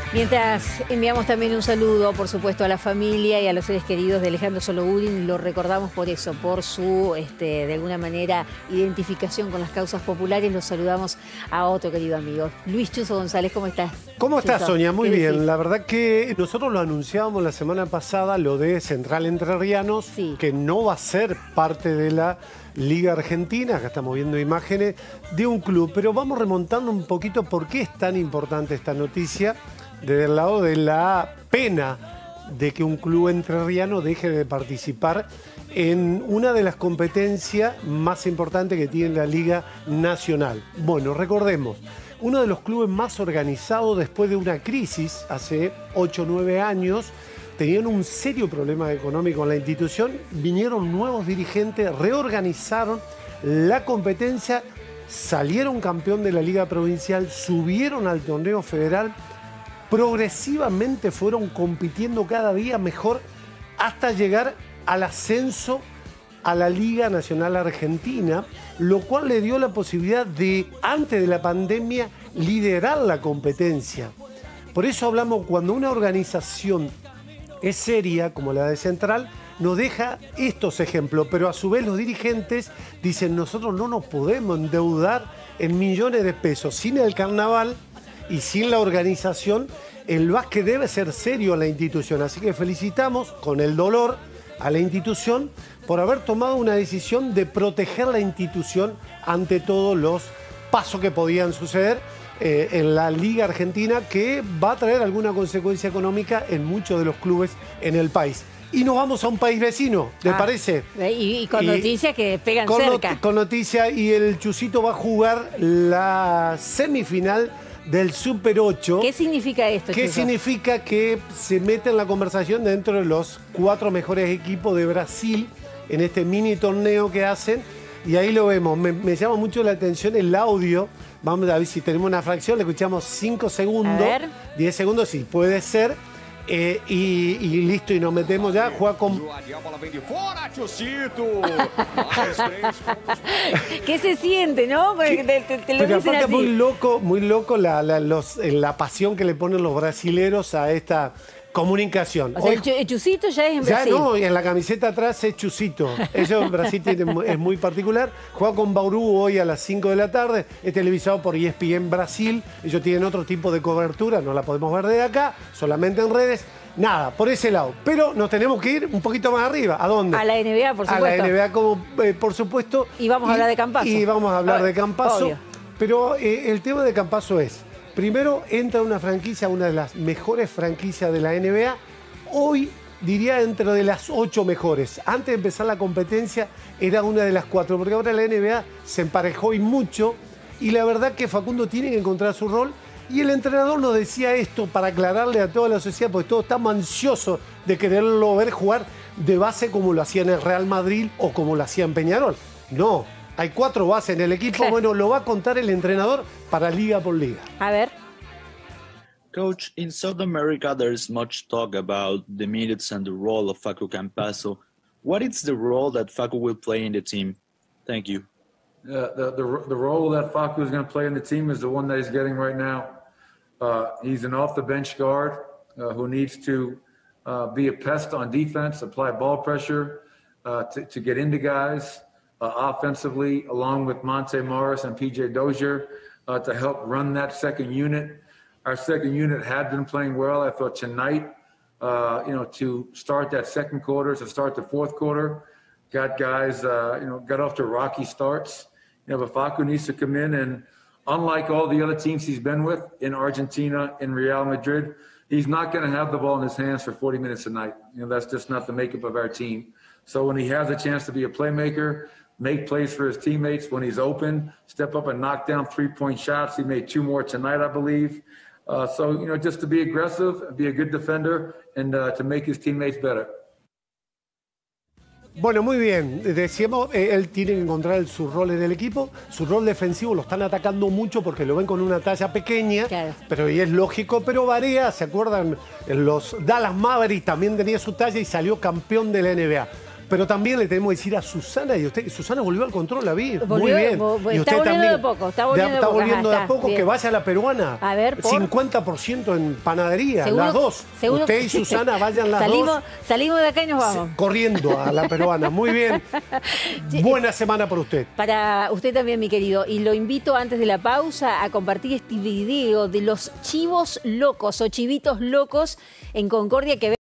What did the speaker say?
Mientras enviamos también un saludo, por supuesto, a la familia y a los seres queridos de Alejandro Soloudin, lo recordamos por eso, por su, de alguna manera, identificación con las causas populares. Los saludamos a otro querido amigo. Luis Chuso González, ¿cómo estás? ¿Cómo estás, Sonia? Muy bien. Decís? La verdad que nosotros lo anunciábamos la semana pasada, lo de Central Entrerrianos, sí, que no va a ser parte de la Liga Argentina. Acá estamos viendo imágenes de un club, pero vamos remontando un poquito por qué es tan importante esta noticia. Desde el lado de la pena de que un club entrerriano deje de participar en una de las competencias más importantes que tiene la Liga Nacional. Bueno, recordemos, uno de los clubes más organizados después de una crisis, hace 8 o 9 años, tenían un serio problema económico en la institución, vinieron nuevos dirigentes, reorganizaron la competencia, salieron campeón de la Liga Provincial, subieron al torneo federal, progresivamente fueron compitiendo cada día mejor hasta llegar al ascenso a la Liga Nacional Argentina, lo cual le dio la posibilidad de, antes de la pandemia, liderar la competencia. Por eso hablamos, cuando una organización es seria, como la de Central, nos deja estos ejemplos, pero a su vez los dirigentes dicen, nosotros no nos podemos endeudar en millones de pesos sin el carnaval y sin la organización. El básquet debe ser serio a la institución, así que felicitamos con el dolor a la institución por haber tomado una decisión de proteger la institución ante todos los pasos que podían suceder en la Liga Argentina, que va a traer alguna consecuencia económica en muchos de los clubes en el país. Y nos vamos a un país vecino, ¿te parece? Y con noticias que pegan cerca. Con noticias, y el Chusito va a jugar la semifinal del Super 8. ¿Qué significa esto, ¿Qué Chuso? significa? Que se mete en la conversación dentro de los 4 mejores equipos de Brasil en este mini torneo que hacen. Y ahí lo vemos. Me llama mucho la atención el audio. Vamos a ver si tenemos una fracción. Le escuchamos 5 segundos. A ver. 10 segundos, si puede ser. Y listo, y nos metemos ya. Juega con... ¿Qué se siente, no? Porque te lo Pero dicen aparte así. muy loco la pasión que le ponen los brasileros a esta comunicación. O sea, el Chusito ya es en Ya Brasil. no, y en la camiseta atrás es Chusito. Eso en Brasil es muy particular. Juega con Bauru hoy a las 5 de la tarde. Es televisado por ESPN Brasil. Ellos tienen otro tipo de cobertura, no la podemos ver de acá, solamente en redes. Nada, por ese lado. Pero nos tenemos que ir un poquito más arriba. ¿A dónde? A la NBA, por supuesto. A la NBA, como, por supuesto. Y vamos a hablar de Campazzo. Y vamos a hablar de Campazzo. Obvio. Pero el tema de Campazzo es... Primero, entra una franquicia, una de las mejores franquicias de la NBA. Hoy diría dentro de las 8 mejores. Antes de empezar la competencia era una de las 4, porque ahora la NBA se emparejó y mucho. Y la verdad que Facundo tiene que encontrar su rol. Y el entrenador nos decía esto para aclararle a toda la sociedad, porque todos estamos ansiosos de quererlo ver jugar de base como lo hacía en el Real Madrid o como lo hacía en Peñarol. No. Hay 4 bases en el equipo. Claro. Bueno, lo va a contar el entrenador para liga por liga. A ver. Coach, in South America, there's much talk about the minutes and the role of Facu Campazzo. What is the role that Facu will play in the team? Thank you. The role that Facu is going to play in the team is the one that he's getting right now. He's an off-the-bench guard who needs to be a pest on defense, apply ball pressure to get into guys. Offensively, along with Monte Morris and PJ Dozier, to help run that second unit. Our second unit had been playing well. I thought tonight, to start that second quarter, to start the fourth quarter, got guys, got off to rocky starts. But Facu needs to come in, and unlike all the other teams he's been with in Argentina, in Real Madrid, he's not going to have the ball in his hands for 40 minutes a night. That's just not the makeup of our team. So when he has a chance to be a playmaker, make plays for his teammates, when he's open, step up and knock down 3-point shots. He made 2 more tonight, I believe. Just to be aggressive, be a good defender, and to make his teammates better. Bueno, muy bien. Decíamos, él tiene que encontrar su rol en el equipo. Su rol defensivo lo están atacando mucho porque lo ven con una talla pequeña. Claro. Pero y es lógico. Pero Barea, ¿se acuerdan? Los Dallas Mavericks también tenía su talla y salió campeón de la NBA. Pero también le tenemos que decir a Susana, y usted, Susana volvió al control, la vi. Volvió, muy bien. Y usted está volviendo también. de poco, está volviendo de a poco, bien. que vaya a la peruana. A ver, por... 50% en panadería, ¿Seguro? las dos. ¿Seguro? Usted y Susana vayan las dos. Salimos de acá y nos vamos. Corriendo a la peruana. Muy bien. Buena semana por usted. Para usted también, mi querido. Y lo invito antes de la pausa a compartir este video de los chivos locos o chivitos locos en Concordia que